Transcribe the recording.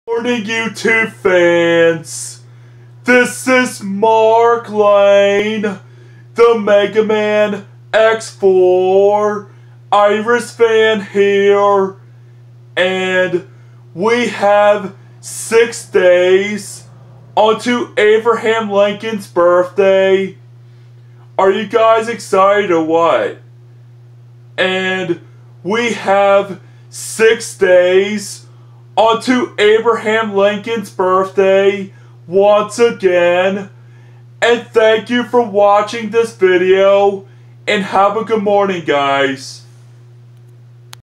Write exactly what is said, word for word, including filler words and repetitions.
Morning, YouTube fans. This is Mark Lane, the Mega Man X four Iris fan here, and we have six days onto Abraham Lincoln's birthday. Are you guys excited or what? And we have six days onto Abraham Lincoln's birthday once again. And thank you for watching this video, and have a good morning, guys.